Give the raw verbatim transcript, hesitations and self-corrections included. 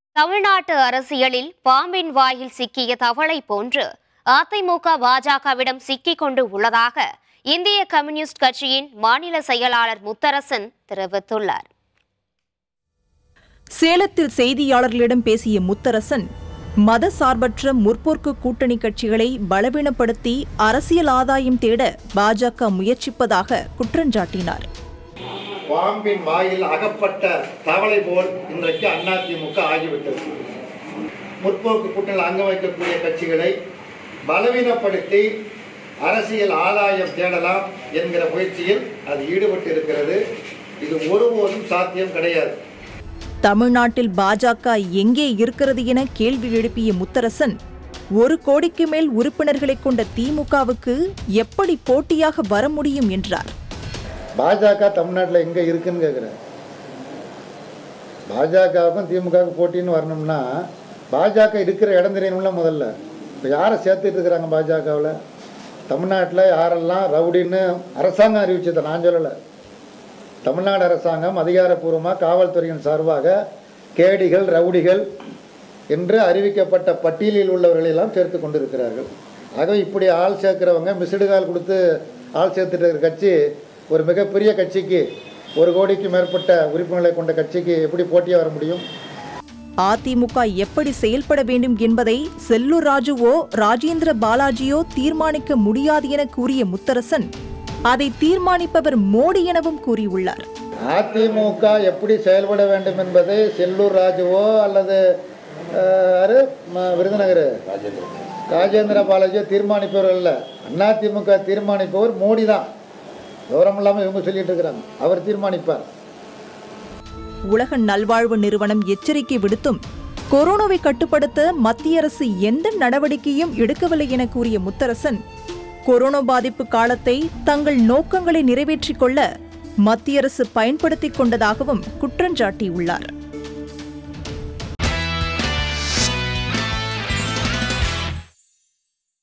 தமிழ்நாட்டு அரசியலில் பாம்பின் வாயில் சிக்கிய தவளை போன்று அதிமுக பாஜகவிடம் சிக்கிக் கொண்டு உள்ளதாக இந்திய கம்யூனிஸ்ட் கட்சியின் மாநில செயலாளர் முத்தரசன் தெரிவித்துள்ளார். சேலத்தில் செய்தியாளர்களிடம் பேசிய முத்தரசன், மத சார்பற்ற முற்போக்கு கூட்டணி கட்சிகளை பலவீனப்படுத்தி அரசியல் ஆதாயம் தேட பாஜக முயற்சிப்பதாக குற்றஞ்சாட்டினார். பாம்பின் வாயில் அகப்பட்ட தவளை போல் இன்றைக்கு அதிமுக ஆகிவிட்டது. முற்போக்கு கூட்டணியில் அங்க வைக்கக்கூடிய கட்சிகளை பலவீனப்படுத்தி அரசியல் ஆதாயம் தேடலாம் என்கிற முயற்சியில் அது ஈடுபட்டு இருக்கிறது. இது ஒருபோதும் சாத்தியம் கிடையாது. தமிழ்நாட்டில் பாஜக எங்கே இருக்கிறது என கேள்வி எழுப்பிய முத்தரசன், ஒரு கோடிக்கு மேல் உறுப்பினர்களை கொண்ட திமுகவுக்கு எப்படி போட்டியாக வர முடியும் என்றார். பாஜக தமிழ்நாட்டில் எங்கே இருக்குன்னு கேட்குறேன். பாஜகவுக்கும் திமுகவுக்கும் போட்டின்னு வரணும்னா பாஜக இருக்கிற இடம் தெரியணும்ல. முதல்ல இப்போ யாரை சேர்த்துட்டு இருக்கிறாங்க பாஜகவில்? தமிழ்நாட்டில் யாரெல்லாம் ரவுடின்னு அரசாங்கம் அறிவிச்சதை நான் சொல்லலை. தமிழ்நாடு அரசாங்கம் அதிகாரப்பூர்வமாக காவல்துறையின் சார்பாக கேடிகள் ரவுடிகள் என்று அறிவிக்கப்பட்ட பட்டியலில் உள்ளவர்களெல்லாம் சேர்த்து கொண்டு இருக்கிறார்கள். ஆகவே இப்படி ஆள் சேர்க்கிறவங்க மிஸ்டு கால் கொடுத்து ஆள் சேர்த்துட்டு இருக்கிற கட்சி ஒரு மிகப்பெரிய கட்சிக்கு, ஒரு கோடிக்கு மேற்பட்ட உறுப்பினர்களை கொண்ட கட்சிக்கு எப்படி போட்டியாக வர முடியும்? அதிமுக எப்படி செயல்பட வேண்டும் என்பதை செல்லூர் ராஜுவோ ராஜேந்திர பாலாஜியோ தீர்மானிக்க முடியாது என கூறிய முத்தரசன், அதை தீர்மானிப்பவர் மோடி எனவும் கூறியுள்ளார். அதிமுக எப்படி செயல்பட வேண்டும் என்பதை செல்லூர் ராஜுவோ அல்லது விருதுநகர் ராஜேந்திர பாலாஜியோ தீர்மானிப்பவர் அல்ல. அதிமுக தீர்மானிப்பவர் மோடி தான். விவரம் இல்லாமல் இவங்க சொல்லிட்டு இருக்கிறாங்க. அவர் தீர்மானிப்பார். உலக நல்வாழ்வு நிறுவனம் எச்சரிக்கை விடுத்தும் கொரோனாவை கட்டுப்படுத்த மத்திய அரசு எந்த நடவடிக்கையும் எடுக்கவில்லை என கூறிய முத்தரசன், கொரோனா பாதிப்பு காலத்தை தங்கள் நோக்கங்களை நிறைவேற்றிக் கொள்ள மத்திய அரசு பயன்படுத்திக் கொண்டதாகவும் குற்றஞ்சாட்டியுள்ளார்.